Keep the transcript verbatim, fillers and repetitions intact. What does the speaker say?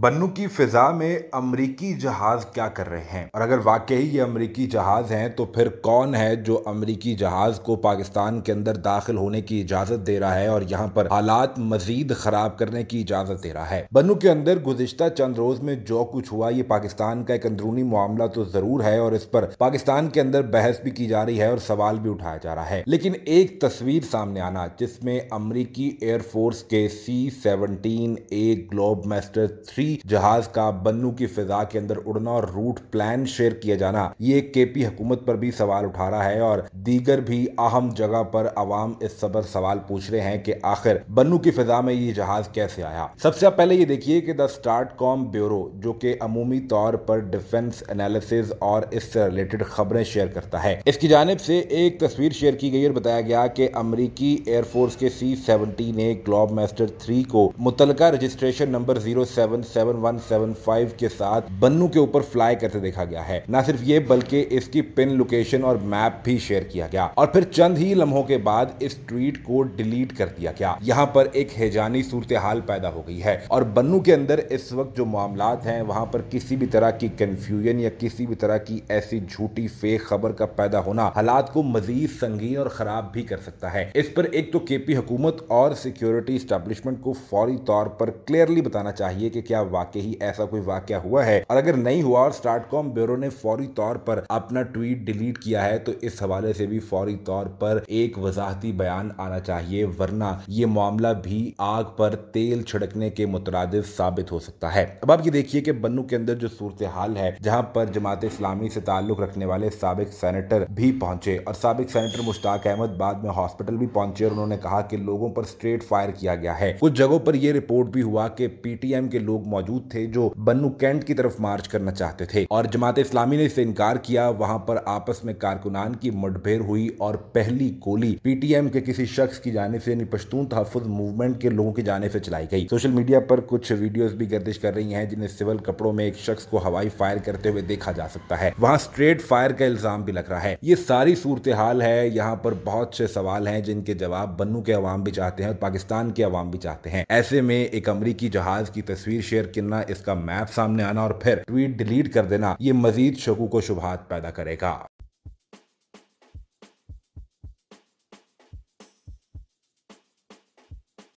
बन्नू की फिजा में अमरीकी जहाज क्या कर रहे हैं, और अगर वाकई ये अमरीकी जहाज हैं तो फिर कौन है जो अमरीकी जहाज को पाकिस्तान के अंदर दाखिल होने की इजाजत दे रहा है और यहाँ पर हालात मजीद खराब करने की इजाजत दे रहा है। बन्नू के अंदर गुज़िश्ता चंद रोज में जो कुछ हुआ ये पाकिस्तान का एक अंदरूनी मामला तो जरूर है और इस पर पाकिस्तान के अंदर बहस भी की जा रही है और सवाल भी उठाया जा रहा है, लेकिन एक तस्वीर सामने आना जिसमें अमरीकी एयरफोर्स के C seventeen A Globemaster three जहाज का बन्नू की फिजा के अंदर उड़ना और रूट प्लान शेयर किया जाना, ये केपी हुकूमत पर भी सवाल उठा रहा है और दीगर भी अहम जगह पर अवाम इस सबर सवाल पूछ रहे हैं कि आखिर बन्नू की फिजा में ये जहाज कैसे आया। सबसे पहले ये देखिए कि द स्टार्ट कॉम ब्यूरो जो कि अमूमी तौर पर डिफेंस एनालिसिस और इससे रिलेटेड खबरें शेयर करता है, इसकी जानिब से एक तस्वीर शेयर की गई और बताया गया कि अमरीकी एयरफोर्स के C seventeen A Globemaster three को मुतलका registration number zero seven seven one seven five के साथ बन्नू के ऊपर फ्लाई करते देखा गया है। न सिर्फ ये बल्कि इसकी पिन लोकेशन और मैप भी शेयर किया गया और फिर चंद ही लम्हों के बाद इस ट्वीट को डिलीट कर दिया गया। यहाँ पर एक हैजानी सूरत हाल पैदा हो गई है और बन्नू के अंदर इस वक्त जो मामलात हैं वहां पर किसी भी तरह की कंफ्यूजन या किसी भी तरह की ऐसी झूठी फेक खबर का पैदा होना हालात को मजीद संगीन और खराब भी कर सकता है। इस पर एक तो केपी हुकूमत और सिक्योरिटी एस्टेब्लिशमेंट को फौरी तौर पर क्लियरली बताना चाहिए कि क्या वाकई ऐसा कोई वाकया हुआ है, और अगर नहीं हुआ और स्टार्टकॉम ब्यूरो ने फौरी तौर पर अपना ट्वीट डिलीट किया है तो इस हवाले से भी फौरी तौर पर एक वजाहती बयान आना चाहिए, वरना ये मामला भी आग पर तेल छिड़कने के मुतरादिफ साबित हो सकता है। अब आप ये देखिए कि बन्नू के अंदर जो सूरत हाल है जहां पर जमात इस्लामी से ताल्लुक रखने वाले साबिक सेनेटर भी पहुंचे और साबिक सेनेटर मुश्ताक अहमद बाद में हॉस्पिटल भी पहुंचे और उन्होंने कहा कि लोगों पर स्ट्रेट फायर किया गया है। कुछ जगहों पर यह रिपोर्ट भी हुआ कि पीटीएम के लोग मौजूद थे जो बन्नू कैंट की तरफ मार्च करना चाहते थे और जमात इस्लामी ने इससे इनकार किया। वहां पर आपस में कारकुनान की मुठभेड़ हुई और पहली गोली पीटीएम के किसी शख्स की जानिब से पश्तून तहफ्फुज मूवमेंट के लोगों की जानिब से चलाई गई। सोशल मीडिया पर कुछ वीडियोस भी गर्दिश कर रही हैं जिन्हें सिविल कपड़ों में एक शख्स को हवाई फायर करते हुए देखा जा सकता है। वहां स्ट्रेट फायर का इल्जाम भी लग रहा है। ये सारी सूरत हाल है। यहाँ पर बहुत से सवाल हैं जिनके जवाब बन्नू के अवाम भी चाहते हैं और पाकिस्तान के अवाम भी चाहते हैं। ऐसे में एक अमरीकी जहाज की तस्वीर शेयर करना, इसका मैप सामने आना और फिर ट्वीट डिलीट कर देना, ये मजीद शकूक व शुबहात पैदा करेगा।